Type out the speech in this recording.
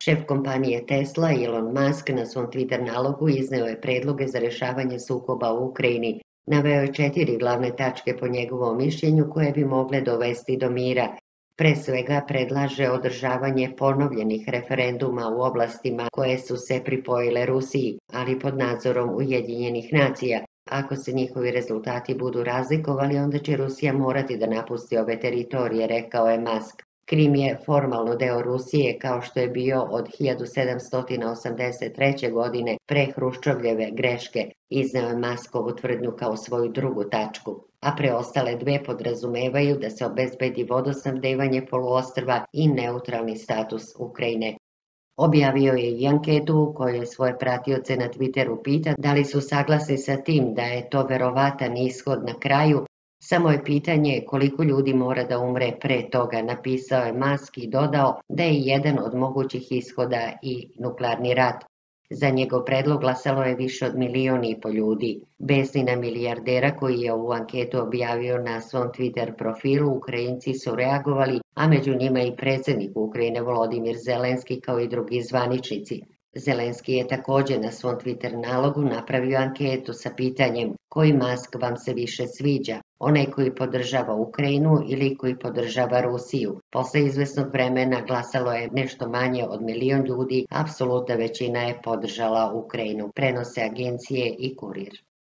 Šef kompanije Tesla, Elon Musk, na svom Twitter nalogu izneo je predloge za rešavanje sukoba u Ukrajini. Naveo je 4 glavne tačke po njegovom mišljenju koje bi mogle dovesti do mira. Pre svega predlaže održavanje ponovljenih referenduma u oblastima koje su se pripojile Rusiji, ali pod nadzorom Ujedinjenih nacija. Ako se njihovi rezultati budu razlikovali, onda će Rusija morati da napusti ove teritorije, rekao je Musk. Krim je formalno deo Rusije kao što je bio od 1783. godine pre Hruščovljeve greške, izneo je Muskovu tvrdnju kao svoju drugu tačku, a preostale dve podrazumevaju da se obezbedi vodosnabdevanje poluostrva i neutralni status Ukrajine. Objavio je i anketu u kojoj svoje pratioce na Twitteru pita da li su saglasni sa tim da je to verovatan ishod na kraju. Samo je pitanje koliko ljudi mora da umre pre toga, napisao je Musk i dodao da je jedan od mogućih ishoda i nuklearni rat. Za njegov predlog glasalo je više od 1,5 miliona ljudi. Besnina milijardera koji je ovu anketu objavio na svom Twitter profilu, Ukrajinci su reagovali, a među njima i predsjednik Ukrajine Volodimir Zelenski kao i drugi zvaničnici. Zelenski je također na svom Twitter nalogu napravio anketu sa pitanjem koji Musk vam se više sviđa, onaj koji podržava Ukrajinu ili koji podržava Rusiju. Posle izvesnog vremena glasalo je nešto manje od 1 milion ljudi, apsolutna većina je podržala Ukrajinu, prenose agencije i Kurir.